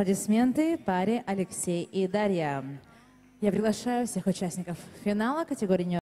Аплодисменты паре Алексей и Дарья. Я приглашаю всех участников финала категории